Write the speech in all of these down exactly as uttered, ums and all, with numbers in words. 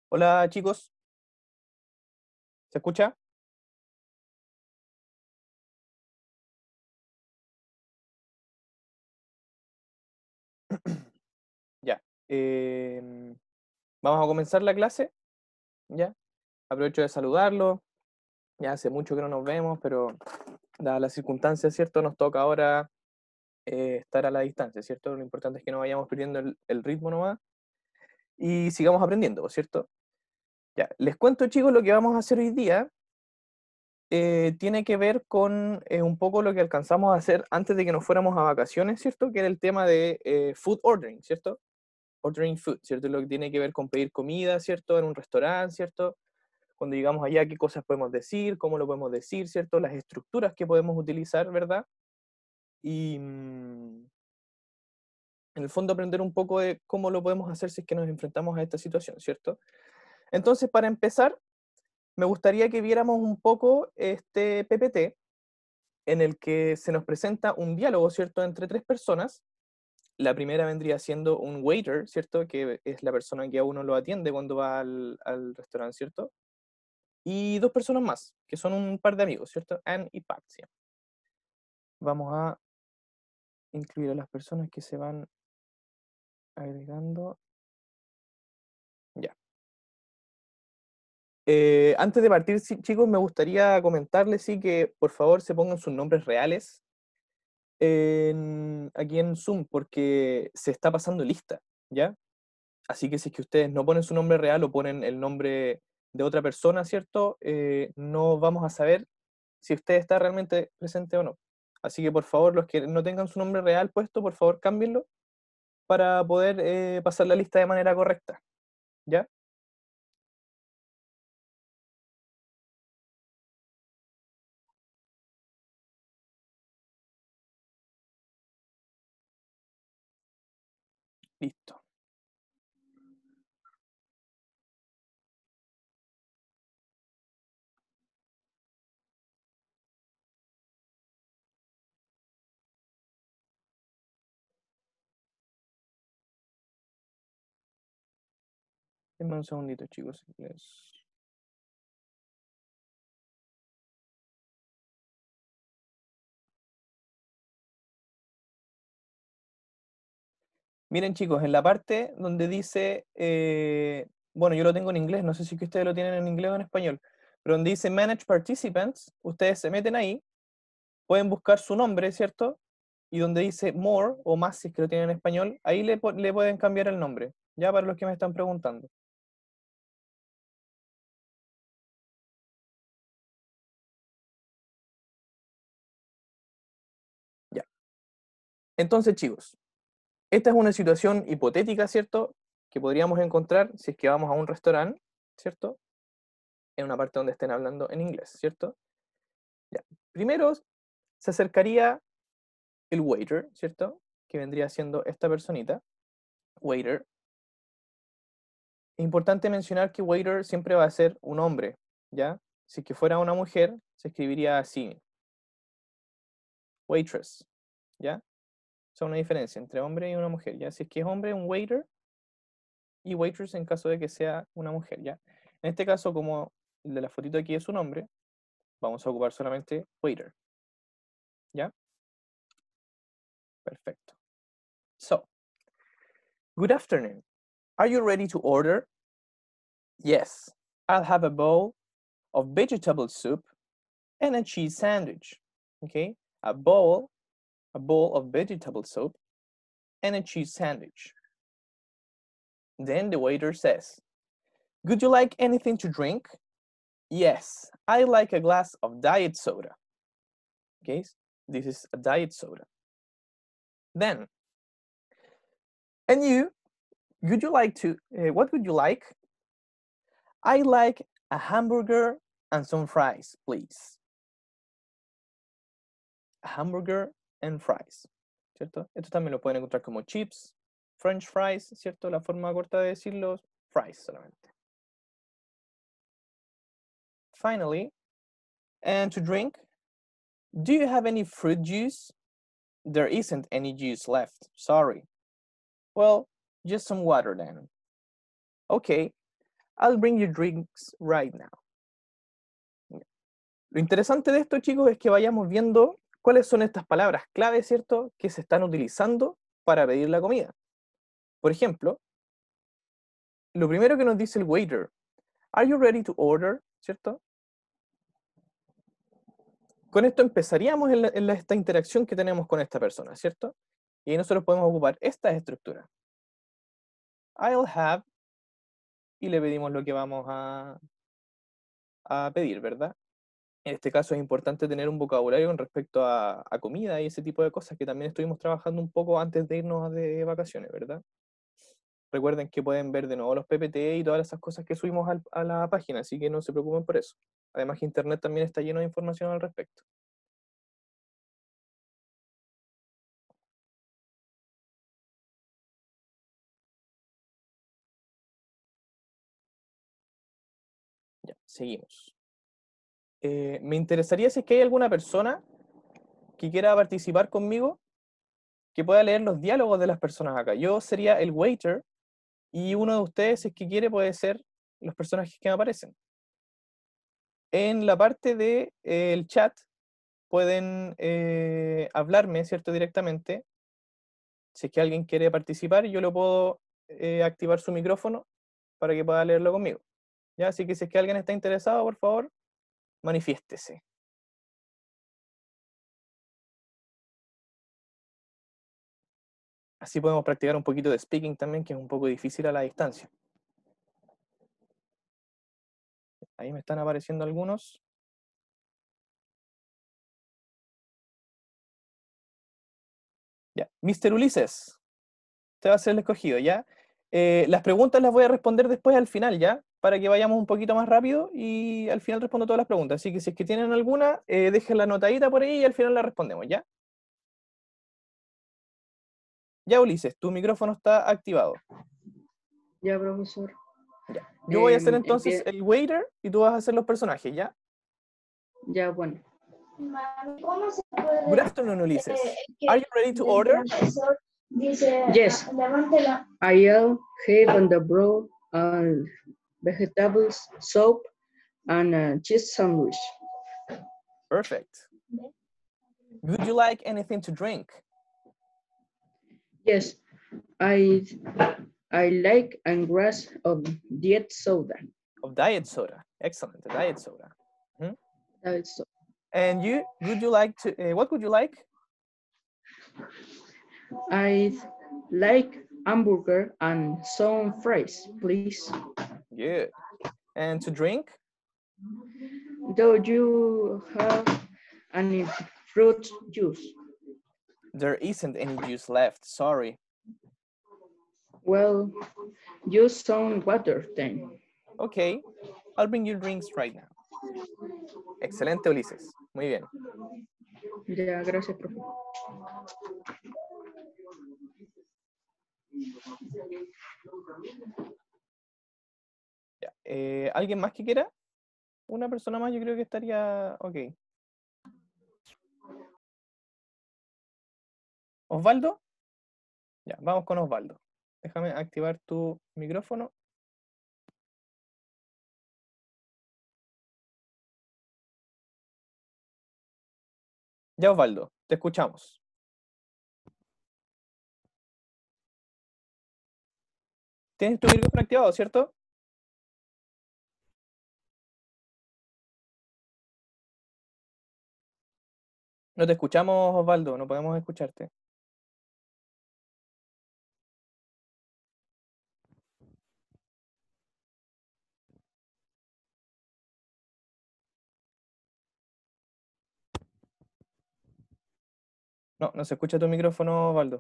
Hola chicos, ¿se escucha? Ya. em, vamos a comenzar la clase, ¿ya? Aprovecho de saludarlo. Ya hace mucho que no nos vemos, pero dadas las circunstancias, ¿cierto? Nos toca ahora eh, estar a la distancia, ¿cierto? Lo importante es que no vayamos perdiendo el, el ritmo nomás y sigamos aprendiendo, ¿cierto? Ya, les cuento chicos lo que vamos a hacer hoy día. Eh, tiene que ver con eh, un poco lo que alcanzamos a hacer antes de que nos fuéramos a vacaciones, ¿cierto? Que era el tema de eh, food ordering, ¿cierto? Ordering food, ¿cierto? Lo que tiene que ver con pedir comida, ¿cierto? En un restaurante, ¿cierto? Cuando llegamos allá, qué cosas podemos decir, cómo lo podemos decir, ¿cierto? Las estructuras que podemos utilizar, ¿verdad? Y mm, en el fondo aprender un poco de cómo lo podemos hacer si es que nos enfrentamos a esta situación, ¿cierto? Entonces, para empezar, me gustaría que viéramos un poco este P P T en el que se nos presenta un diálogo, ¿cierto?, entre tres personas. La primera vendría siendo un waiter, ¿cierto? Que es la persona que a uno lo atiende cuando va al, al restaurante, ¿cierto? Y dos personas más, que son un par de amigos, ¿cierto? Anne y Paxia. Vamos a incluir a las personas que se van agregando. Ya. Eh, antes de partir, sí, chicos, me gustaría comentarles, sí, que por favor se pongan sus nombres reales en- aquí en Zoom, porque se está pasando lista, ¿ya? Así que si es que ustedes no ponen su nombre real o ponen el nombre de otra persona, ¿cierto? Eh, no vamos a saber si usted está realmente presente o no. Así que por favor, los que no tengan su nombre real puesto, por favor cámbienlo para poder eh, pasar la lista de manera correcta. ¿Ya? Listo. Denme un segundito, chicos. les- Miren, chicos, en la parte donde dice, eh, bueno, yo lo tengo en inglés, no sé si es que ustedes lo tienen en inglés o en español, pero donde dice Manage Participants, ustedes se meten ahí, pueden buscar su nombre, ¿cierto? Y donde dice more o más, si es que lo tienen en español, ahí le, po- le pueden cambiar el nombre, ya para los que me están preguntando. Ya. Entonces, chicos, esta es una situación hipotética, ¿cierto? Que podríamos encontrar si es que vamos a un restaurante, ¿cierto? En una parte donde estén hablando en inglés, ¿cierto? Ya. Primero se acercaría el waiter, ¿cierto? Que vendría siendo esta personita, waiter. Es importante mencionar que waiter siempre va a ser un hombre, ¿ya? Si es que fuera una mujer, se escribiría así, waitress, ¿ya? O sea, una diferencia entre hombre y una mujer, ¿ya? Si es que es hombre, un waiter, y waitress en caso de que sea una mujer, ¿ya? En este caso, como el de la fotito aquí es un hombre, vamos a ocupar solamente waiter, ¿ya? Perfecto. So, good afternoon. Are you ready to order? Yes, I'll have a bowl of vegetable soup and a cheese sandwich. Okay, a bowl, a bowl of vegetable soup and a cheese sandwich. Then the waiter says, would you like anything to drink? Yes, I like a glass of diet soda. Okay, this is a diet soda. Then, and you, would you like to, uh, what would you like? I like a hamburger and some fries, please. A hamburger and fries, ¿cierto? Esto también lo pueden encontrar como chips, French fries, ¿cierto? La forma corta de decirlo, fries solamente. Finally, and to drink, do you have any fruit juice? There isn't any juice left, sorry. Well, just some water then. Okay, I'll bring you drinks right now. Lo interesante de esto, chicos, es que vayamos viendo cuáles son estas palabras clave, ¿cierto?, que se están utilizando para pedir la comida. Por ejemplo, lo primero que nos dice el waiter, "Are you ready to order?", ¿cierto? Con esto empezaríamos en, la, en la, esta interacción que tenemos con esta persona, ¿cierto? Y ahí nosotros podemos ocupar esta estructura. I'll have, y le pedimos lo que vamos a, a pedir, ¿verdad? En este caso es importante tener un vocabulario con respecto a, a comida y ese tipo de cosas que también estuvimos trabajando un poco antes de irnos de vacaciones, ¿verdad? Recuerden que pueden ver de nuevo los P P T y todas esas cosas que subimos al, a la página, así que no se preocupen por eso. Además que Internet también está lleno de información al respecto. Ya, seguimos. Eh, me interesaría si es que hay alguna persona que quiera participar conmigo, que pueda leer los diálogos de las personas acá. Yo sería el waiter y uno de ustedes, si es que quiere, puede ser los personajes que me aparecen. En la parte del de, eh, chat pueden eh, hablarme, ¿cierto?, directamente. Si es que alguien quiere participar, yo le puedo eh, activar su micrófono para que pueda leerlo conmigo. ¿Ya? Así que si es que alguien está interesado, por favor, manifiéstese. Así podemos practicar un poquito de speaking también, que es un poco difícil a la distancia. Ahí me están apareciendo algunos. Ya. mister Ulises, usted va a ser el escogido, ¿ya? Eh, las preguntas las voy a responder después al final, ¿ya? Para que vayamos un poquito más rápido y al final respondo todas las preguntas. Así que si es que tienen alguna, eh, dejen la notadita por ahí y al final la respondemos, ¿ya? Ya, Ulises, tu micrófono está activado. Ya, profesor. Ya. Yo voy a ser Eh, entonces empie- el waiter y tú vas a ser los personajes, ¿ya? Ya, bueno. ¿Cómo se puede? Good afternoon, Ulises. Eh, que Are you ready to el order? profesor dice, Yes. levántela. I'll have on the bread and vegetables, soup, and a cheese sandwich. Perfect. Would you like anything to drink? Yes, I I like a glass of diet soda. Of diet soda. Excellent, a diet soda. Hmm? That's And you, would you like to, uh, what would you like? I like hamburger and some fries, please. Good. And to drink? Do you have any fruit juice? There isn't any juice left, sorry. Well, use some water then. Okay, I'll bring you drinks right now. Excelente, Ulises. Muy bien. Ya, gracias, profe. Ya. Eh, ¿alguien más que quiera? Una persona más yo creo que estaría ok. ¿Osvaldo? Ya, vamos con Osvaldo. Déjame activar tu micrófono. Ya, Osvaldo, te escuchamos. ¿Tienes tu micrófono activado, cierto? No te escuchamos, Osvaldo, no podemos escucharte. No, no se escucha tu micrófono, Osvaldo.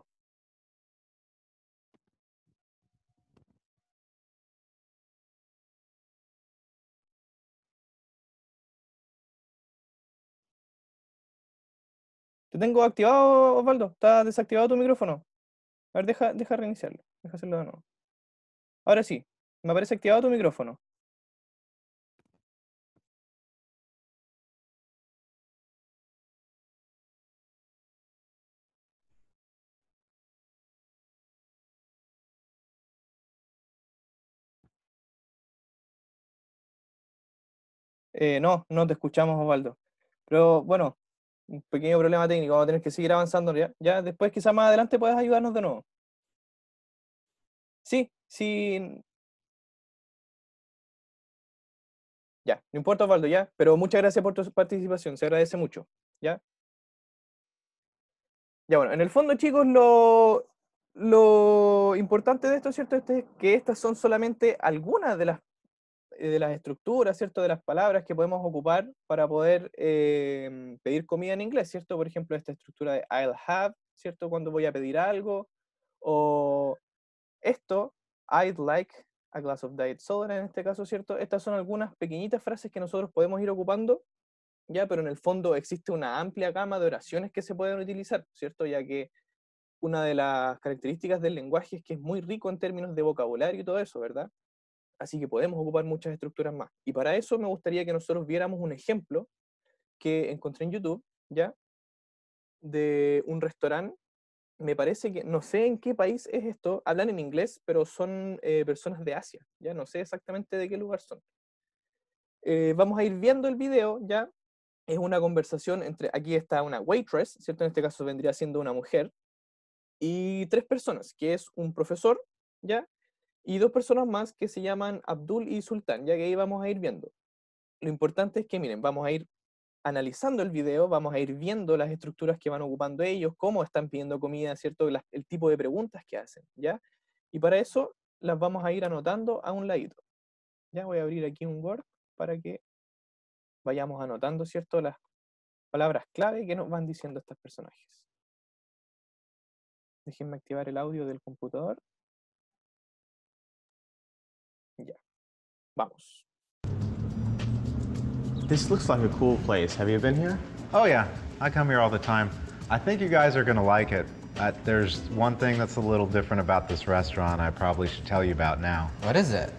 Te tengo activado, Osvaldo. Está desactivado tu micrófono. A ver, deja, deja reiniciarlo. Deja hacerlo de nuevo. Ahora sí, me aparece activado tu micrófono. Eh, no, no te escuchamos, Osvaldo. Pero bueno, un pequeño problema técnico, vamos a tener que seguir avanzando ya. Ya después quizás más adelante puedas ayudarnos de nuevo. Sí, sí. Ya, no importa, Osvaldo, ya. Pero muchas gracias por tu participación, se agradece mucho. ¿Ya? Ya, bueno, en el fondo, chicos, lo, lo importante de esto, ¿cierto? Este es que estas son solamente algunas de las, eh, de las estructuras, ¿cierto? De las palabras que podemos ocupar para poder eh, pedir comida en inglés, ¿cierto? Por ejemplo, esta estructura de I'll have, ¿cierto? Cuando voy a pedir algo. O esto, I'd like a glass of diet soda, en este caso, ¿cierto? Estas son algunas pequeñitas frases que nosotros podemos ir ocupando, ¿ya? Pero en el fondo existe una amplia gama de oraciones que se pueden utilizar, ¿cierto? Ya que una de las características del lenguaje es que es muy rico en términos de vocabulario y todo eso, ¿verdad? Así que podemos ocupar muchas estructuras más. Y para eso me gustaría que nosotros viéramos un ejemplo que encontré en YouTube, ¿ya? De un restaurante. Me parece que, no sé en qué país es esto, hablan en inglés, pero son eh, personas de Asia, ¿ya? No sé exactamente de qué lugar son. Eh, vamos a ir viendo el video, ¿ya? Es una conversación entre, aquí está una waitress, ¿cierto? En este caso vendría siendo una mujer, y tres personas, que es un profesor, ¿ya? Y dos personas más que se llaman Abdul y Sultán, ya que ahí vamos a ir viendo. Lo importante es que, miren, vamos a ir analizando el video, vamos a ir viendo las estructuras que van ocupando ellos, cómo están pidiendo comida, ¿cierto? Las- el tipo de preguntas que hacen, ¿ya? Y para eso las vamos a ir anotando a un ladito. Ya voy a abrir aquí un Word para que vayamos anotando, ¿cierto? Las palabras clave que nos van diciendo estos personajes. Déjenme activar el audio del computador. Ya, vamos. This looks like a cool place. Have you been here? Oh yeah, I come here all the time. I think you guys are gonna like it. Uh, there's one thing that's a little different about this restaurant I probably should tell you about now. What is it?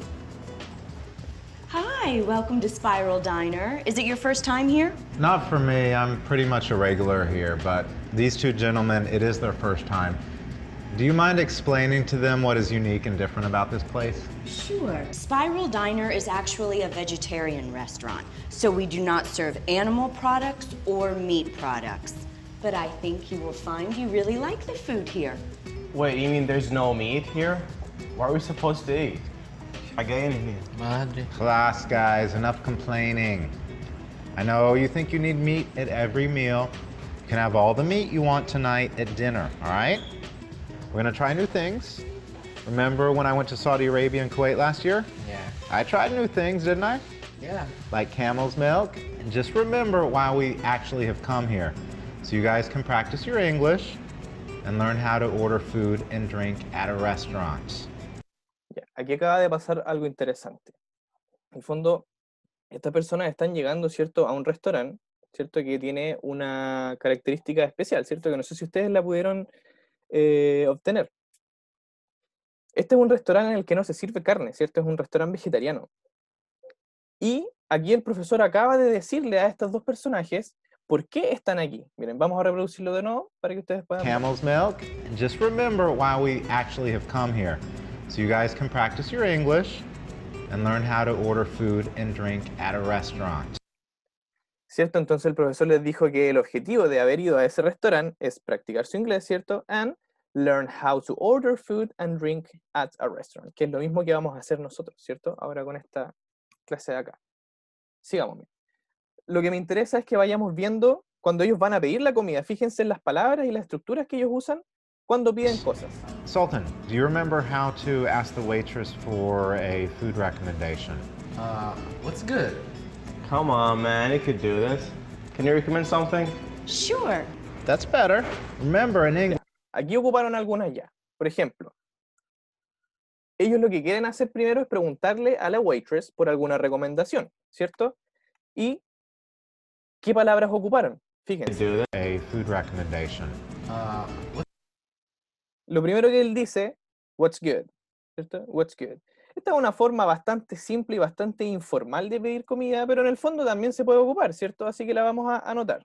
Hi, welcome to Spiral Diner. Is it your first time here? Not for me, I'm pretty much a regular here, but these two gentlemen, it is their first time. Do you mind explaining to them what is unique and different about this place? Sure. Spiral Diner is actually a vegetarian restaurant, so we do not serve animal products or meat products. But I think you will find you really like the food here. Wait, you mean there's no meat here? What are we supposed to eat? Madre. Class, guys, enough complaining. I know you think you need meat at every meal. You can have all the meat you want tonight at dinner, all right? We're gonna try new things. Remember when I went to Saudi Arabia and Kuwait last year? Yeah. I tried new things, didn't I? Yeah. Like camel's milk. And just remember why we actually have come here. So you guys can practice your English and learn how to order food and drink at a restaurant. Ya, aquí acaba de pasar algo interesante. En el fondo, estas personas están llegando, ¿cierto?, a un restaurante, ¿cierto?, que tiene una característica especial, ¿cierto?, que no sé si ustedes la pudieron eh, obtener. Este es un restaurante en el que no se sirve carne, ¿cierto? Es un restaurante vegetariano. Y aquí el profesor acaba de decirle a estos dos personajes por qué están aquí. Miren, vamos a reproducirlo de nuevo para que ustedes puedan ver. Camel's milk. And just remember why we actually have come here. So you guys can practice your English and learn how to order food and drink at a restaurant. ¿Cierto? Entonces el profesor les dijo que el objetivo de haber ido a ese restaurante es practicar su inglés, ¿cierto? And learn how to order food and drink at a restaurant, que es lo mismo que vamos a hacer nosotros, ¿cierto? Ahora con esta clase de acá. Sigamos. Lo que me interesa es que vayamos viendo cuando ellos van a pedir la comida. Fíjense en las palabras y las estructuras que ellos usan cuando piden cosas. Sultan, do you remember how to ask the waitress for a food recommendation? Uh, what's good? Come on, man, you could do this. Can you recommend something? Sure. That's better. Remember, in English, Aquí ocuparon algunas ya. Por ejemplo, ellos lo que quieren hacer primero es preguntarle a la waitress por alguna recomendación, ¿cierto? ¿Y qué palabras ocuparon? Fíjense. Do that. a food recommendation. Uh, what? Lo primero que él dice, what's good, ¿cierto? What's good. Esta es una forma bastante simple y bastante informal de pedir comida, pero en el fondo también se puede ocupar, ¿cierto? Así que la vamos a anotar.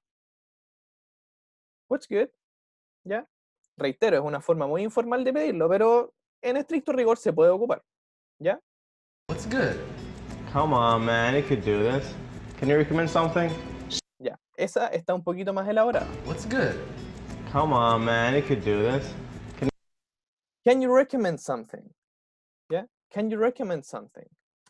What's good, ¿ya? Reitero, es una forma muy informal de pedirlo, pero en estricto rigor se puede ocupar, ¿ya? What's good? Come on, man, you could do this. Can you recommend something? Ya, esa está un poquito más elaborada. What's good? Come on, man, you could do this. Can you recommend something? ¿Ya? Can you recommend something?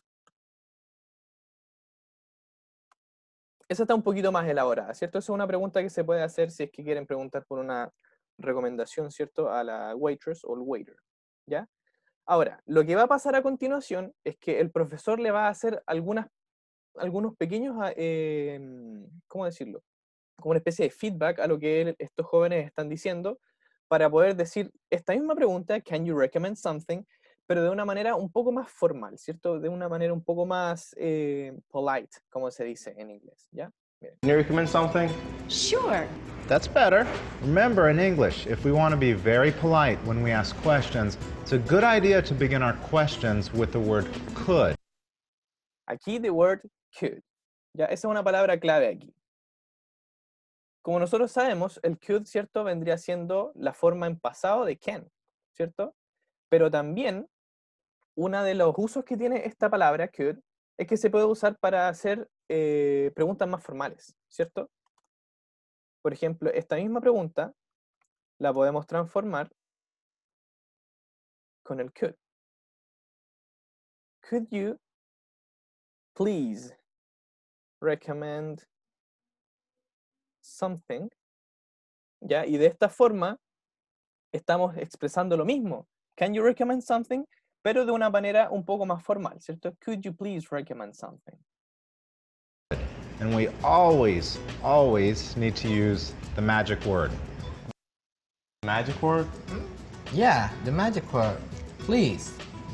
Esa está un poquito más elaborada, ¿cierto? Esa es una pregunta que se puede hacer si es que quieren preguntar por una recomendación, ¿cierto? A la waitress o el waiter, ¿ya? Ahora, lo que va a pasar a continuación es que el profesor le va a hacer algunas, algunos pequeños, eh, ¿cómo decirlo? Como una especie de feedback a lo que él, estos jóvenes están diciendo para poder decir esta misma pregunta, can you recommend something? Pero de una manera un poco más formal, ¿cierto? De una manera un poco más eh, polite, como se dice en inglés, ¿ya? Miren. Can you recommend something? Sure. That's better. Remember, in English, if we want to be very polite when we ask questions, it's a good idea to begin our questions with the word could. Aquí the word could, ¿ya? Esa es una palabra clave aquí. Como nosotros sabemos, el could, ¿cierto? Vendría siendo la forma en pasado de can, ¿cierto? Pero también, uno de los usos que tiene esta palabra, could, es que se puede usar para hacer eh, preguntas más formales, ¿cierto? Por ejemplo, esta misma pregunta la podemos transformar con el could. Could you please recommend something? ¿Ya? Y de esta forma estamos expresando lo mismo. Can you recommend something? Pero de una manera un poco más formal, ¿cierto? Could you please recommend something? And we always, always need to use the magic word. Magic word? Yeah, the magic word. Please.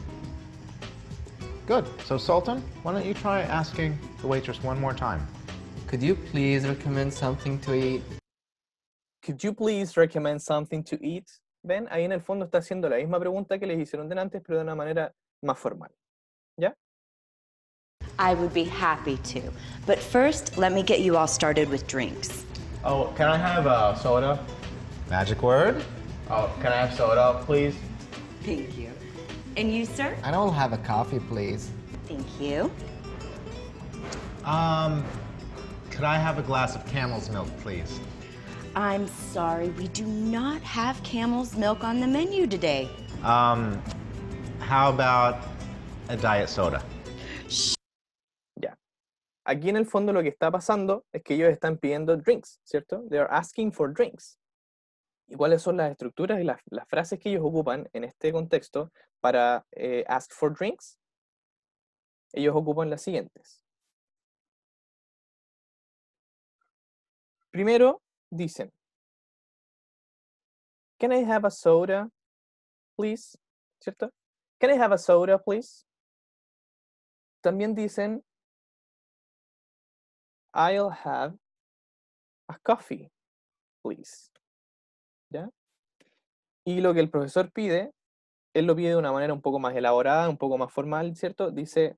Good. So, Sultan, why don't you try asking the waitress one more time? Could you please recommend something to eat? Could you please recommend something to eat? ¿Ven? Ahí en el fondo está haciendo la misma pregunta que les hicieron delante, pero de una manera más formal. ¿Ya? I would be happy to. But first, let me get you all started with drinks. Oh, can I have a soda? Magic word? Oh, can I have soda, please? Thank you. And you, sir? I don't have a coffee, please. Thank you. Um, could I have a glass of camel's milk, please? I'm sorry, we do not have camel's milk on the menu today. Um, how about a diet soda? Ya. Aquí en el fondo lo que está pasando es que ellos están pidiendo drinks, ¿cierto? They are asking for drinks. ¿Y cuáles son las estructuras y las, las frases que ellos ocupan en este contexto para eh, ask for drinks? Ellos ocupan las siguientes. Primero, dicen, can I have a soda, please? ¿Cierto? Can I have a soda, please? También dicen, I'll have a coffee, please. ¿Ya? Y lo que el profesor pide, él lo pide de una manera un poco más elaborada, un poco más formal, ¿cierto? Dice,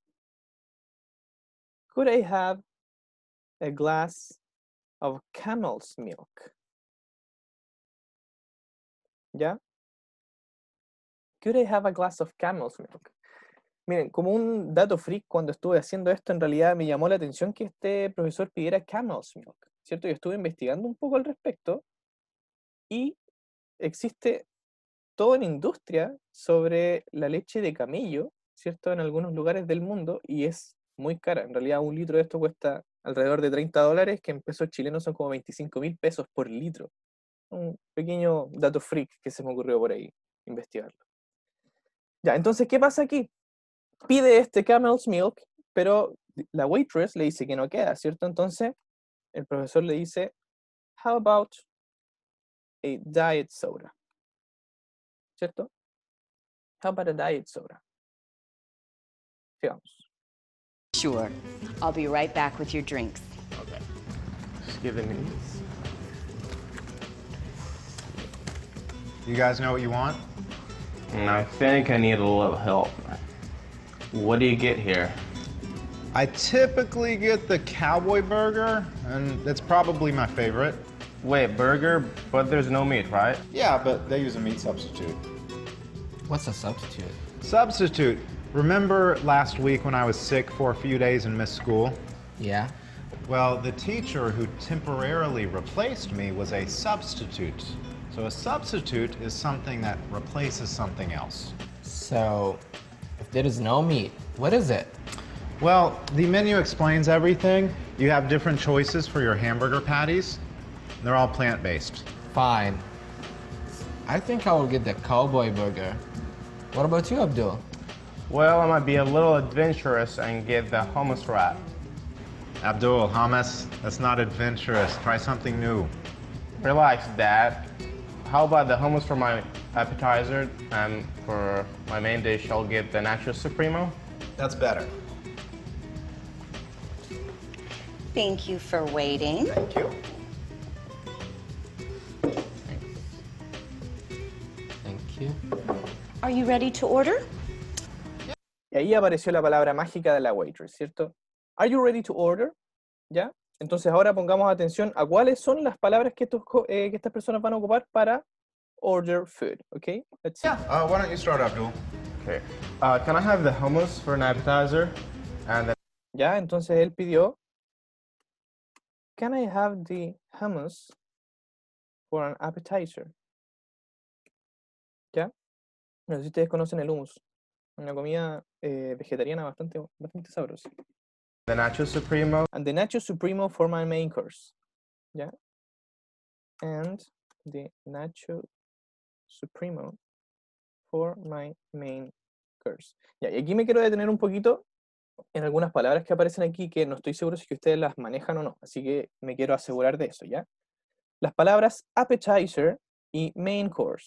could I have a glass of camel's milk? ¿Ya? Could I have a glass of camel's milk? Miren, como un dato freak, cuando estuve haciendo esto, en realidad me llamó la atención que este profesor pidiera camel's milk, ¿cierto? Yo estuve investigando un poco al respecto y existe toda una industria sobre la leche de camello, ¿cierto? En algunos lugares del mundo y es muy cara. En realidad un litro de esto cuesta alrededor de treinta dólares, que en pesos chilenos son como veinticinco mil pesos por litro. Un pequeño dato freak que se me ocurrió por ahí investigarlo. Ya, entonces, ¿qué pasa aquí? Pide este camel's milk, pero la waitress le dice que no queda, ¿cierto? Entonces, el profesor le dice, how about a diet soda? ¿Cierto? How about a diet soda? Sigamos. Sure. I'll be right back with your drinks. Okay. Just give it these. You guys know what you want? And I think I need a little help. What do you get here? I typically get the cowboy burger, and that's probably my favorite. Wait, burger, but there's no meat, right? Yeah, but they use a meat substitute. What's a substitute? Substitute. Remember last week when I was sick for a few days and missed school? Yeah. Well, the teacher who temporarily replaced me was a substitute. So a substitute is something that replaces something else. So, if there is no meat, what is it? Well, the menu explains everything. You have different choices for your hamburger patties. They're all plant-based. Fine. I think I will get the cowboy burger. What about you, Abdul? Well, I might be a little adventurous and get the hummus wrap. Abdul, hummus, that's not adventurous. Try something new. Relax, Dad. How about the hummus for my appetizer, and for my main dish, I'll get the Nacho Supremo? That's better. Thank you for waiting. Thank you. Thank you. Are you ready to order? Y ahí apareció la palabra mágica de la waitress, ¿cierto? Are you ready to order? ¿Ya? Entonces ahora pongamos atención a cuáles son las palabras que, estos, eh, que estas personas van a ocupar para order food, ¿ok? Let's see. Yeah, uh, why don't you start, Abdul? Okay. Uh, can I have the hummus for an appetizer? And then Ya, entonces él pidió, can I have the hummus for an appetizer? ¿Ya? No sé si ustedes conocen el hummus, una comida eh, vegetariana bastante, bastante sabrosa. the Nacho Supremo. And the Nacho Supremo for my main course. ¿Ya? And the Nacho Supremo for my main course. Ya, y aquí me quiero detener un poquito en algunas palabras que aparecen aquí que no estoy seguro si que ustedes las manejan o no, así que me quiero asegurar de eso, ¿ya? Las palabras appetizer y main course.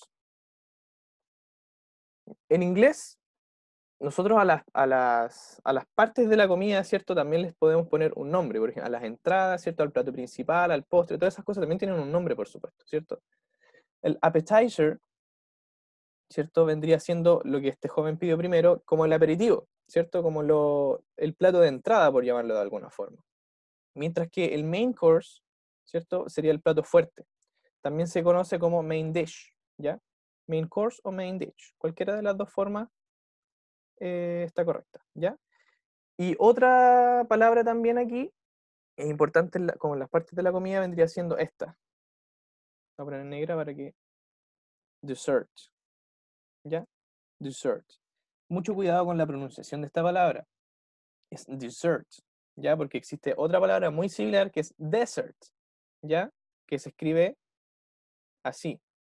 En inglés, nosotros a las, a las, a las partes de la comida, ¿cierto? También les podemos poner un nombre, por ejemplo, a las entradas, ¿cierto? Al plato principal, al postre, todas esas cosas también tienen un nombre, por supuesto, ¿cierto? El appetizer, ¿cierto? Vendría siendo lo que este joven pidió primero, como el aperitivo, ¿cierto? Como lo, el plato de entrada, por llamarlo de alguna forma. Mientras que el main course, ¿cierto? Sería el plato fuerte. También se conoce como main dish, ¿ya? Main course o main dish. Cualquiera de las dos formas eh, está correcta, ¿ya? Y otra palabra también aquí, es importante en la, como en las partes de la comida, vendría siendo esta. Voy a poner en negra para que... Dessert, ¿ya? Dessert. Mucho cuidado con la pronunciación de esta palabra. Es dessert, ¿ya? Porque existe otra palabra muy similar que es dessert, ¿ya? Que se escribe así.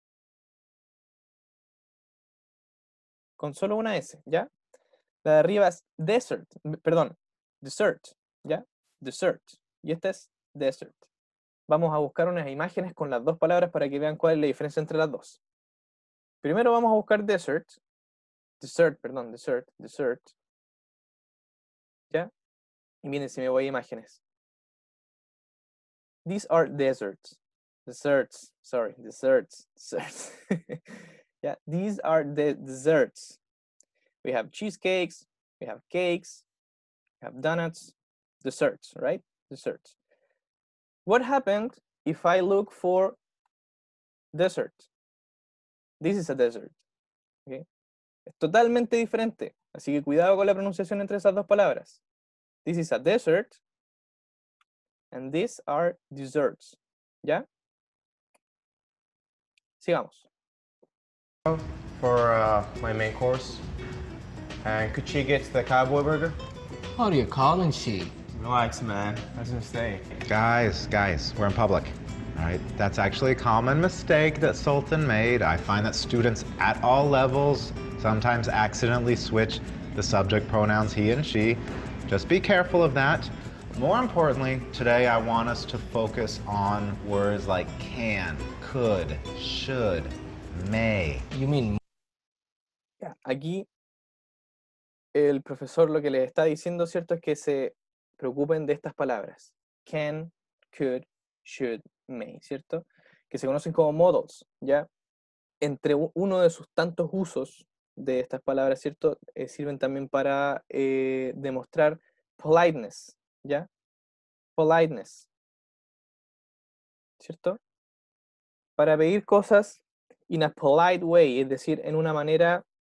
Con solo una S, ¿ya? La de arriba es dessert, perdón, dessert, ¿ya? Dessert. Y esta es dessert. Vamos a buscar unas imágenes con las dos palabras para que vean cuál es la diferencia entre las dos. Primero vamos a buscar dessert. Dessert, perdón, dessert, dessert. ¿Ya? Y miren si me voy a imágenes. These are desserts. Desserts, sorry, desserts, desserts. Yeah, these are the desserts. We have cheesecakes, we have cakes, we have donuts, desserts, right? Desserts. What happened if I look for dessert? This is a dessert. Okay? Es totalmente diferente. Así que cuidado con la pronunciación entre esas dos palabras. This is a dessert. And these are desserts. ¿Ya? Sigamos. For uh, my main course. And could she get the cowboy burger? What are you calling she? Relax, man. That's a mistake. Guys, guys, we're in public. All right, that's actually a common mistake that Sultan made. I find that students at all levels sometimes accidentally switch the subject pronouns he and she. Just be careful of that. More importantly, today I want us to focus on words like can, could, should, may. You mean Ya, aquí el profesor lo que les está diciendo, ¿cierto? Es que se preocupen de estas palabras. Can, could, should, may, ¿cierto? Que se conocen como modals, ¿ya? Entre uno de sus tantos usos de estas palabras, ¿cierto? Eh, sirven también para eh, demostrar politeness, ¿ya? Politeness, ¿cierto? Para pedir cosas in a polite way, es decir, en una manera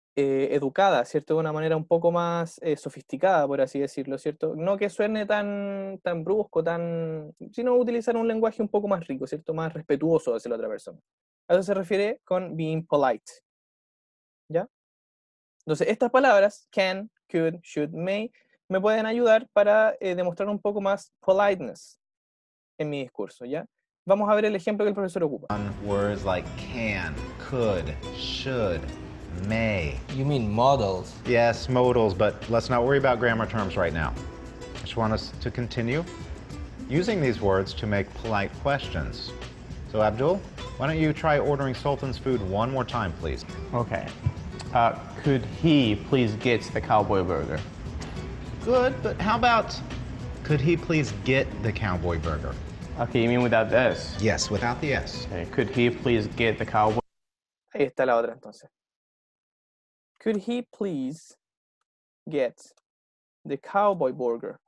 eh, educada, ¿cierto? De una manera un poco más eh, sofisticada, por así decirlo, ¿cierto? No que suene tan, tan brusco, tan, sino utilizar un lenguaje un poco más rico, ¿cierto? Más respetuoso hacia la otra persona. A eso se refiere con being polite, ¿ya? Entonces, estas palabras, can, could, should, may, me pueden ayudar para eh, demostrar un poco más politeness en mi discurso, ¿ya? Vamos a ver el ejemplo que el profesor ocupa. On words like can, could, should, may. You mean modals? Yes, modals, but let's not worry about grammar terms right now. I just want us to continue using these words to make polite questions. So Abdul, why don't you try ordering Sultan's food one more time, please? Okay. Uh, could he please get the cowboy burger? Good, but how about could he please get the cowboy burger? Okay, you mean without the S? Yes, without the S. Okay. Could he please get the cowboy? Ahí está la otra entonces. Could he please get the cowboy burger?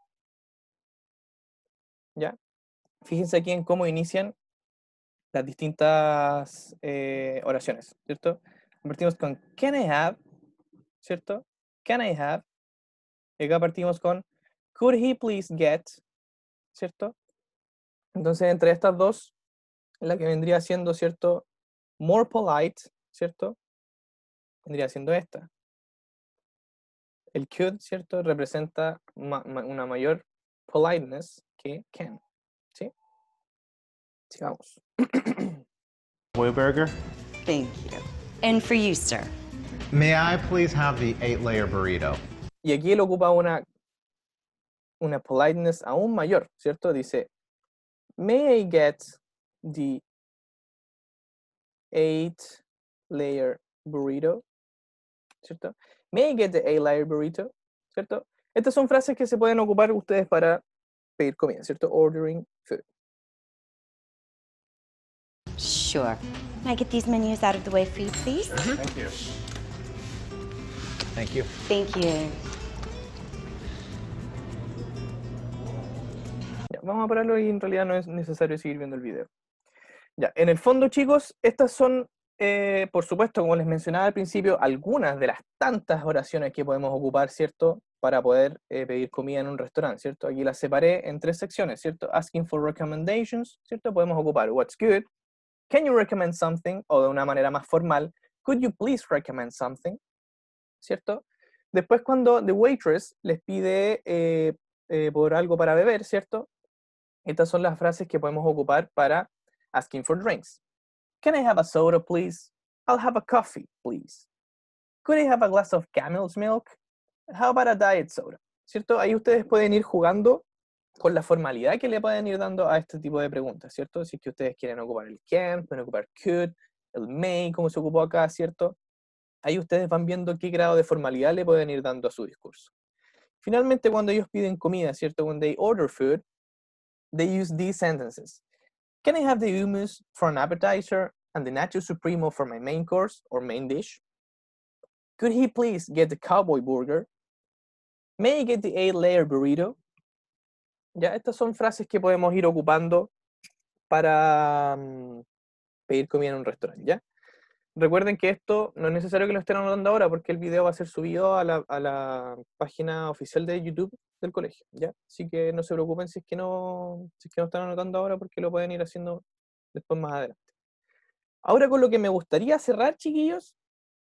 ¿Ya? Fíjense aquí en cómo inician las distintas eh, oraciones, ¿cierto? Partimos con can I have, ¿cierto? Can I have. Y acá partimos con could he please get, ¿cierto? Entonces, entre estas dos, la que vendría siendo, ¿cierto? More polite, ¿cierto? Vendría siendo esta. El could, ¿cierto? Representa ma ma una mayor politeness que can, ¿sí? Sigamos. Cowboy burger? Thank you. And for you, sir. May I please have the eight-layer burrito? Y aquí él ocupa una, una politeness aún mayor, ¿cierto? Dice, may I get the eight-layer burrito? ¿Cierto? May I get the eight-layer burrito? ¿Cierto? Estas son frases que se pueden ocupar ustedes para pedir comida, ¿cierto? Ordering food. Sure. Can I get these menus out of the way for you, please? Thank you. Thank you. Thank you. Ya, vamos a pararlo y en realidad no es necesario seguir viendo el video. Ya, en el fondo, chicos, estas son, eh, por supuesto, como les mencionaba al principio, algunas de las tantas oraciones que podemos ocupar, ¿cierto? Para poder eh, pedir comida en un restaurante, ¿cierto? Aquí las separé en tres secciones, ¿cierto? Asking for recommendations, ¿cierto? Podemos ocupar what's good, can you recommend something, o de una manera más formal, could you please recommend something, ¿cierto? Después cuando the waitress les pide eh, eh, por algo para beber, ¿cierto? Estas son las frases que podemos ocupar para asking for drinks. Can I have a soda, please? I'll have a coffee, please. Could I have a glass of camel's milk? How about a diet soda? ¿Cierto? Ahí ustedes pueden ir jugando con la formalidad que le pueden ir dando a este tipo de preguntas, ¿cierto? Si es que ustedes quieren ocupar el can, pueden ocupar could, el may, como se ocupó acá, ¿cierto? Ahí ustedes van viendo qué grado de formalidad le pueden ir dando a su discurso. Finalmente, cuando ellos piden comida, ¿cierto? When they order food, they use these sentences. Can I have the hummus for an appetizer and the nacho supremo for my main course or main dish? Could he please get the cowboy burger? May I get the eight-layer burrito? Ya, estas son frases que podemos ir ocupando para um, pedir comida en un restaurante, ¿ya? Recuerden que esto no es necesario que lo estén anotando ahora porque el video va a ser subido a la, a la página oficial de YouTube del colegio, ¿ya? Así que no se preocupen si es que no, si es que no están anotando ahora porque lo pueden ir haciendo después más adelante. Ahora con lo que me gustaría cerrar, chiquillos,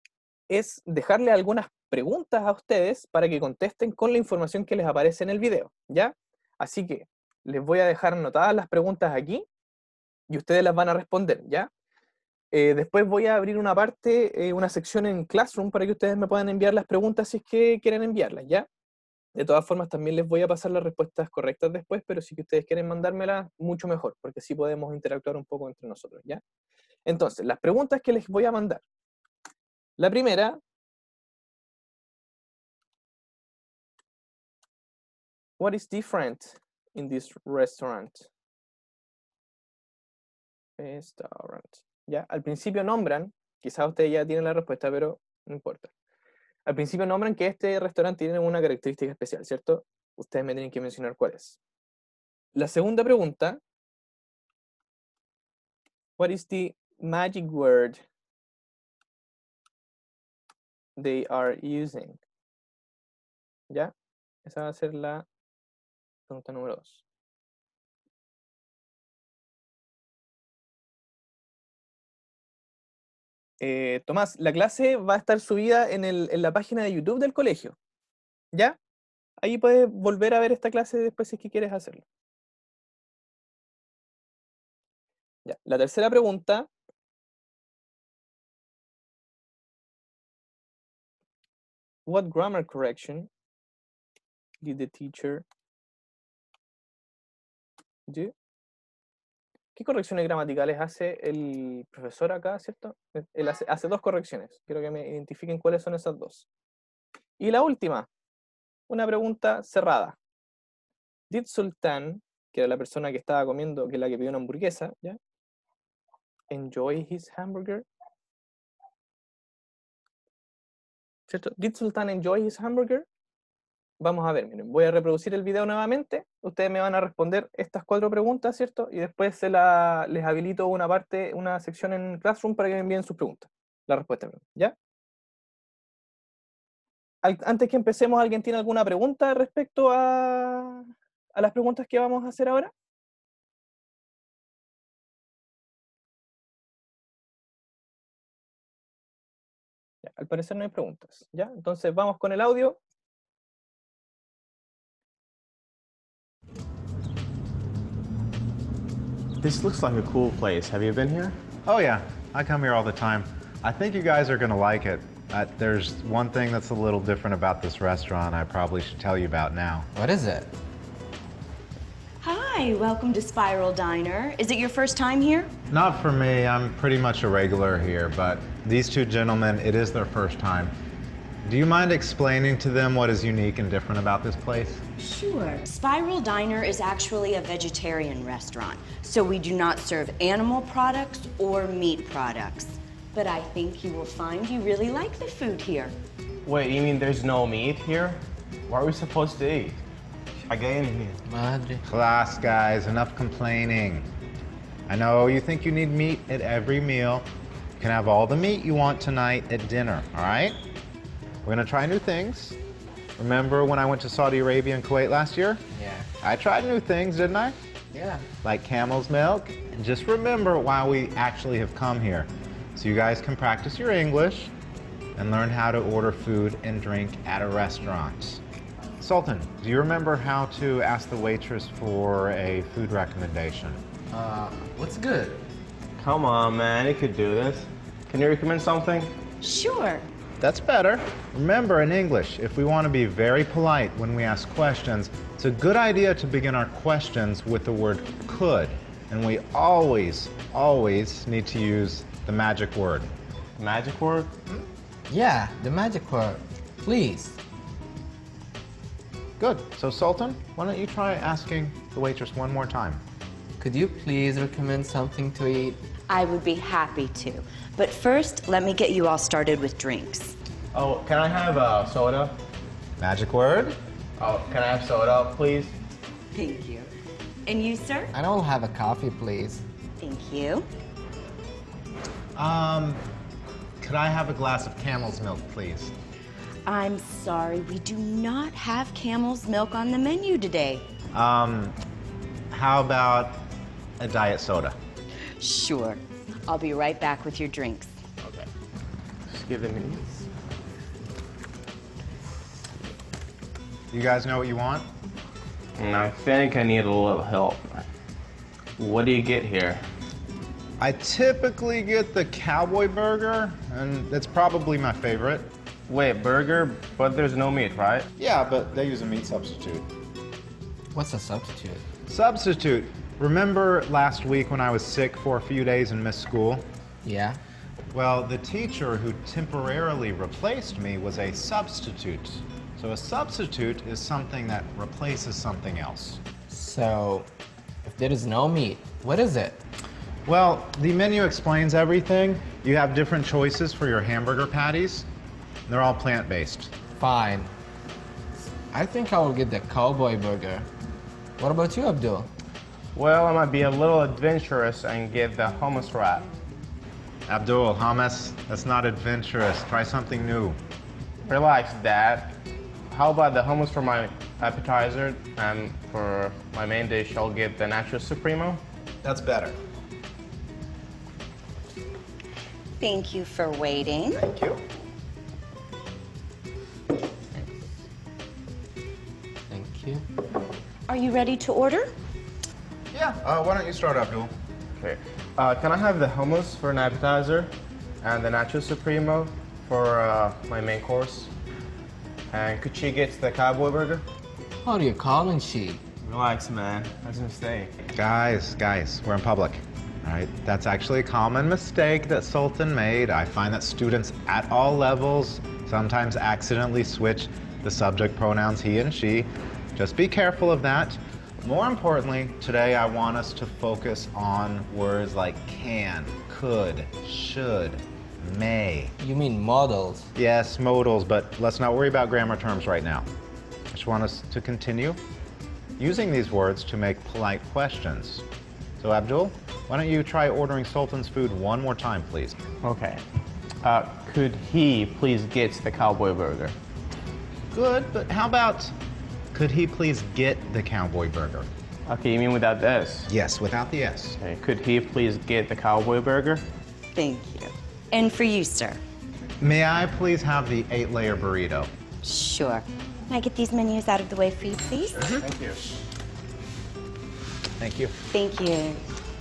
es dejarle algunas preguntas a ustedes para que contesten con la información que les aparece en el video, ¿ya? Así que les voy a dejar anotadas las preguntas aquí y ustedes las van a responder, ¿ya? Eh, después voy a abrir una parte, eh, una sección en Classroom para que ustedes me puedan enviar las preguntas si es que quieren enviarlas, ¿ya? De todas formas, también les voy a pasar las respuestas correctas después, pero si que ustedes quieren mandármelas, mucho mejor, porque así podemos interactuar un poco entre nosotros, ¿ya? Entonces, las preguntas que les voy a mandar. La primera, what is different in this restaurant? Restaurant. ¿Ya? Al principio nombran, quizás ustedes ya tienen la respuesta, pero no importa. Al principio nombran que este restaurante tiene una característica especial, ¿cierto? Ustedes me tienen que mencionar cuál es. La segunda pregunta, what is the magic word they are using. ¿Ya? Esa va a ser la pregunta número dos. Eh, Tomás, la clase va a estar subida en, el, en la página de YouTube del colegio. ¿Ya? Ahí puedes volver a ver esta clase después si es que quieres hacerlo. Ya. La tercera pregunta. What grammar correction did the teacher do? ¿Qué correcciones gramaticales hace el profesor acá, cierto? Él hace, hace dos correcciones. Quiero que me identifiquen cuáles son esas dos. Y la última, una pregunta cerrada. Did Sultan, que era la persona que estaba comiendo, que es la que pidió una hamburguesa, ¿ya? Enjoy his hamburger? ¿Cierto? Did Sultan enjoy his hamburger? Vamos a ver, miren, voy a reproducir el video nuevamente. Ustedes me van a responder estas cuatro preguntas, ¿cierto? Y después se la, les habilito una parte, una sección en Classroom para que me envíen sus preguntas. La respuesta, ¿ya? Antes que empecemos, ¿alguien tiene alguna pregunta respecto a, a las preguntas que vamos a hacer ahora? Ya, al parecer no hay preguntas, ¿ya? Entonces vamos con el audio. This looks like a cool place. Have you been here? Oh yeah, I come here all the time. I think you guys are gonna like it. Uh, there's one thing that's a little different about this restaurant I probably should tell you about now. What is it? Hi, welcome to Spiral Diner. Is it your first time here? Not for me, I'm pretty much a regular here, but these two gentlemen, it is their first time. Do you mind explaining to them what is unique and different about this place? Sure. Spiral Diner is actually a vegetarian restaurant, so we do not serve animal products or meat products. But I think you will find you really like the food here. Wait, you mean there's no meat here? What are we supposed to eat? Again. Madre. Class, guys, enough complaining. I know you think you need meat at every meal. You can have all the meat you want tonight at dinner, all right? We're gonna try new things. Remember when I went to Saudi Arabia and Kuwait last year? Yeah. I tried new things, didn't I? Yeah. Like camel's milk. And just remember why we actually have come here. So you guys can practice your English and learn how to order food and drink at a restaurant. Sultan, do you remember how to ask the waitress for a food recommendation? Uh, what's good? Come on, man, you could do this. Can you recommend something? Sure. That's better. Remember, in English, if we want to be very polite when we ask questions, it's a good idea to begin our questions with the word could. And we always, always need to use the magic word. Magic word? Yeah, the magic word. Please. Good. So, Sultan, why don't you try asking the waitress one more time? Could you please recommend something to eat? I would be happy to. But first, let me get you all started with drinks. Oh, can I have a soda? Magic word? Oh, can I have soda, please? Thank you. And you, sir? I don't have a coffee, please. Thank you. Um, could I have a glass of camel's milk, please? I'm sorry, we do not have camel's milk on the menu today. Um, how about a diet soda? Sure. I'll be right back with your drinks. Okay. Just give them these. You guys know what you want? And I think I need a little help. What do you get here? I typically get the cowboy burger, and it's probably my favorite. Wait, burger, but there's no meat, right? Yeah, but they use a meat substitute. What's a substitute? Substitute. Remember last week when I was sick for a few days and missed school? Yeah. Well, the teacher who temporarily replaced me was a substitute. So a substitute is something that replaces something else. So, if there is no meat, what is it? Well, the menu explains everything. You have different choices for your hamburger patties. They're all plant-based. Fine. I think I will get the cowboy burger. What about you, Abdul? Well, I might be a little adventurous and get the hummus wrap. Abdul, hummus, that's not adventurous. Try something new. Relax, Dad. How about the hummus for my appetizer, and for my main dish, I'll get the Nacho Supremo? That's better. Thank you for waiting. Thank you. Thank you. Are you ready to order? Yeah, uh, why don't you start, Abdul? Okay. Uh, can I have the hummus for an appetizer, and the Nacho Supremo for uh, my main course? And could she get the cowboy burger? What are you calling she? Relax, man. That's a mistake. Guys, guys, we're in public. All right, that's actually a common mistake that Sultan made. I find that students at all levels sometimes accidentally switch the subject pronouns he and she. Just be careful of that. More importantly, today I want us to focus on words like can, could, should, may. You mean models? Yes, modals, but let's not worry about grammar terms right now. I just want us to continue using these words to make polite questions. So Abdul, why don't you try ordering Sultan's food one more time, please? Okay. Uh, could he please get the cowboy burger? Good, but how about, could he please get the cowboy burger? Okay, you mean without the S? Yes, without the S. Okay. Could he please get the cowboy burger? Thank you. And for you, sir. May I please have the eight-layer burrito? Sure. Can I get these menus out of the way for you, please? Thank you. Thank you. Thank you.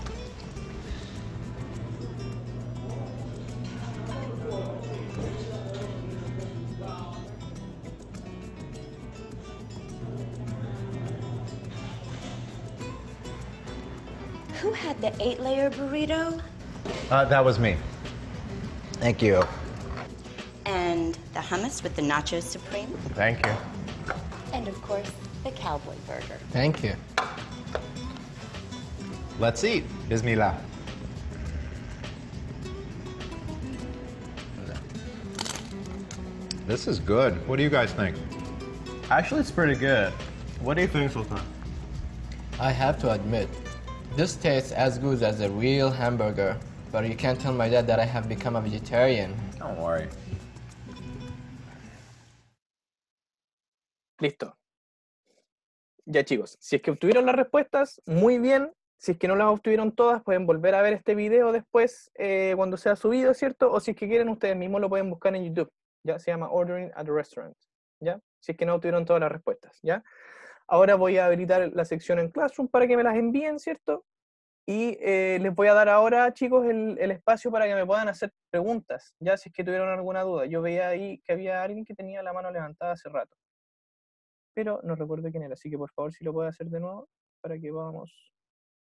Who had the eight-layer burrito? Uh, that was me. Thank you. And the hummus with the Nacho Supreme? Thank you. And of course, the cowboy burger. Thank you. Let's eat. Bismillah. This is good. What do you guys think? Actually, it's pretty good. What do you think, Sultan? I have to admit, this tastes as good as a real hamburger, but you can't tell my dad that I have become a vegetarian. Don't worry. Listo. Ya, chicos, si es que obtuvieron las respuestas, muy bien. Si es que no las obtuvieron todas, pueden volver a ver este video después eh, cuando sea subido, ¿cierto? O si es que quieren, ustedes mismos lo pueden buscar en YouTube. Ya se llama Ordering at a Restaurant. ¿Ya? Si es que no obtuvieron todas las respuestas. ¿Ya? Ahora voy a habilitar la sección en Classroom para que me las envíen, ¿cierto? Y eh, les voy a dar ahora, chicos, el, el espacio para que me puedan hacer preguntas. Ya, si es que tuvieron alguna duda. Yo veía ahí que había alguien que tenía la mano levantada hace rato, pero no recuerdo quién era, así que por favor si lo puede hacer de nuevo para que podamos.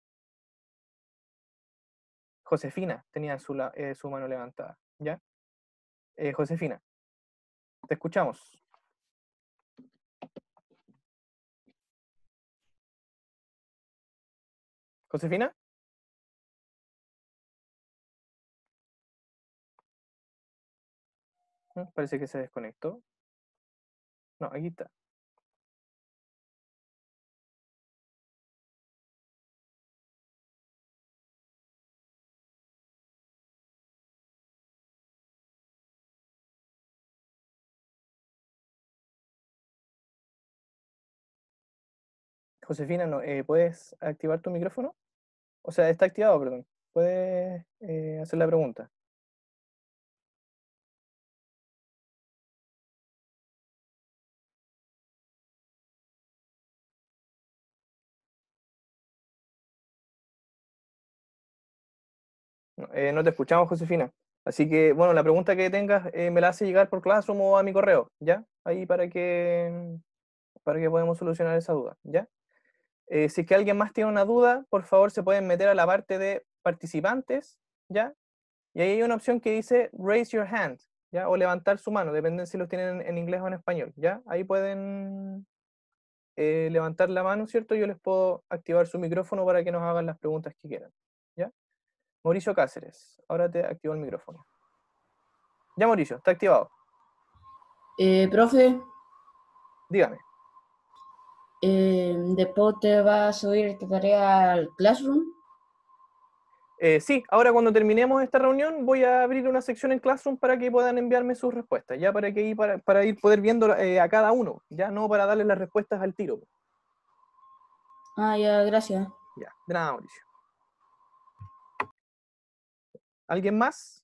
Josefina tenía su, la- eh, su mano levantada, ¿ya? Eh, Josefina, te escuchamos. ¿Josefina? Mm, Parece que se desconectó. No, aquí está. Josefina, no, eh, ¿puedes activar tu micrófono? O sea, está activado, perdón. ¿Puedes eh, hacer la pregunta? No, eh, no te escuchamos, Josefina. Así que, bueno, la pregunta que tengas eh, me la hace llegar por Classroom o a mi correo, ¿ya? Ahí para que, para que podamos solucionar esa duda, ¿ya? Eh, si es que alguien más tiene una duda, por favor se pueden meter a la parte de participantes, ¿ya? Y ahí hay una opción que dice raise your hand, ¿ya? O levantar su mano, depende si lo tienen en inglés o en español, ¿ya? Ahí pueden eh, levantar la mano, ¿cierto? Yo les puedo activar su micrófono para que nos hagan las preguntas que quieran, ¿ya? Mauricio Cáceres, ahora te activo el micrófono. Ya, Mauricio, está activado. Eh, profe, Dígame. eh, después te vas a subir esta tarea al Classroom. Eh, sí, ahora cuando terminemos esta reunión voy a abrir una sección en Classroom para que puedan enviarme sus respuestas, ya para que ir, para, para ir poder viendo eh, a cada uno, ya no para darles las respuestas al tiro. Ah, ya, gracias. Ya, de nada, Mauricio. ¿Alguien más?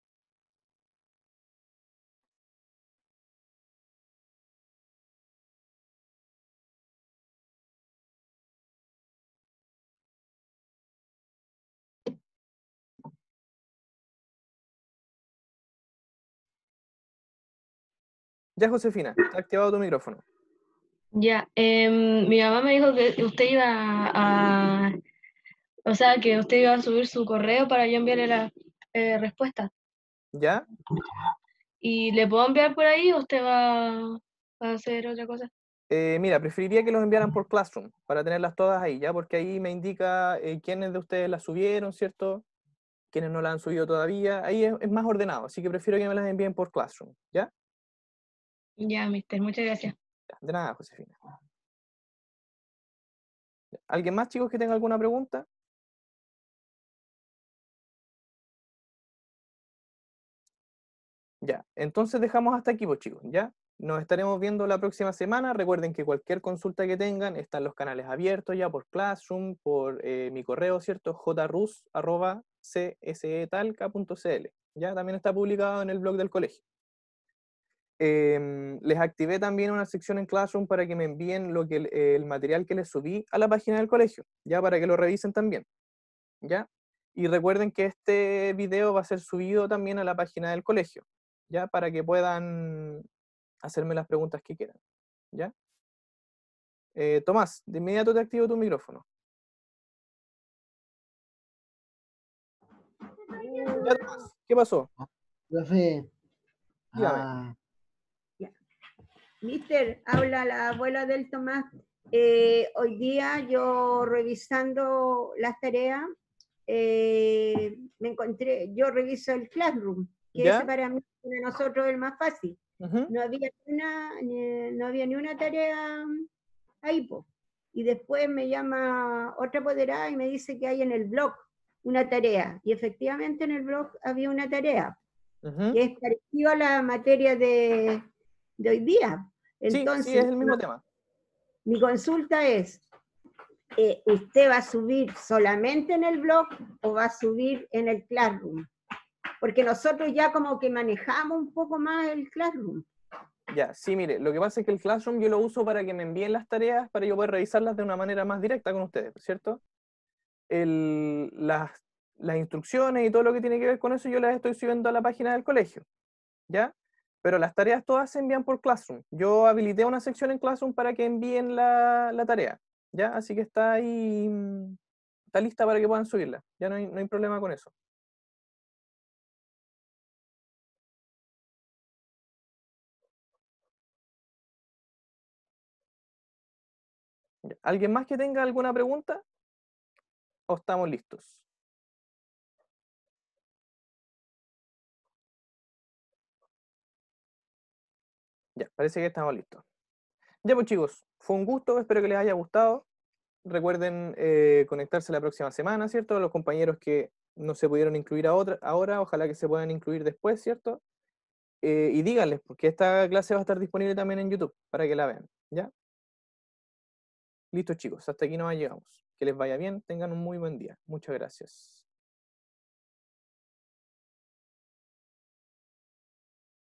Ya, Josefina, está activado tu micrófono. Ya, em, mi mamá me dijo que usted iba a, o sea, que usted iba a subir su correo para yo enviarle la eh, respuesta. ¿Ya? ¿Y le puedo enviar por ahí o usted va a hacer otra cosa? Eh, mira, preferiría que los enviaran por Classroom, para tenerlas todas ahí, ¿ya? Porque ahí me indica eh, quiénes de ustedes las subieron, ¿cierto? Quiénes no las han subido todavía. Ahí es, es más ordenado, así que prefiero que me las envíen por Classroom, ¿ya? Ya, mister, muchas gracias. Ya, de nada, Josefina. ¿Alguien más, chicos, que tenga alguna pregunta? Ya, entonces dejamos hasta aquí, pues, chicos, ¿ya? Nos estaremos viendo la próxima semana. Recuerden que cualquier consulta que tengan, están los canales abiertos ya por Classroom, por eh, mi correo, ¿cierto? jrus arroba csetalca punto cl. Ya, también está publicado en el blog del colegio. Eh, les activé también una sección en Classroom para que me envíen lo que el, el material que les subí a la página del colegio, ya, para que lo revisen también, ¿ya? Y recuerden que este video va a ser subido también a la página del colegio, ya, para que puedan hacerme las preguntas que quieran, ¿ya? Eh, Tomás, de inmediato te activo tu micrófono. Ya, Tomás, ¿qué pasó? Profe. Dígame. Ah, Mister, habla la abuela del Tomás. Eh, hoy día yo revisando las tareas, eh, me encontré, yo reviso el Classroom, que ¿Ya? ese para mí, para nosotros es el más fácil. Ujú. No había ni una, ni- no había ni una tarea ahí, po. Y después me llama otra apoderada y me dice que hay en el blog una tarea. Y efectivamente en el blog había una tarea, Ujú. que es parecida a la materia de, de hoy día. Sí, Entonces, sí, es el mismo tema. mi consulta es, eh, ¿usted va a subir solamente en el blog o va a subir en el Classroom? Porque nosotros ya como que manejamos un poco más el Classroom. Ya, sí, mire, lo que pasa es que el Classroom yo lo uso para que me envíen las tareas para yo poder revisarlas de una manera más directa con ustedes, ¿cierto? El, las, las instrucciones y todo lo que tiene que ver con eso yo las estoy subiendo a la página del colegio, ¿ya? Pero las tareas todas se envían por Classroom. Yo habilité una sección en Classroom para que envíen la, la tarea, ¿ya? Así que está ahí, mm, está lista para que puedan subirla. Ya no hay, no hay problema con eso. Ya. ¿Alguien más que tenga alguna pregunta? ¿O estamos listos? Ya, parece que estamos listos. Ya pues chicos, fue un gusto, espero que les haya gustado. Recuerden eh, conectarse la próxima semana, ¿cierto? Los compañeros que no se pudieron incluir a otra, ahora, ojalá que se puedan incluir después, ¿cierto? Eh, y díganles, porque esta clase va a estar disponible también en YouTube, para que la vean, ¿ya? Listo chicos, hasta aquí nos llegamos. Que les vaya bien, tengan un muy buen día. Muchas gracias.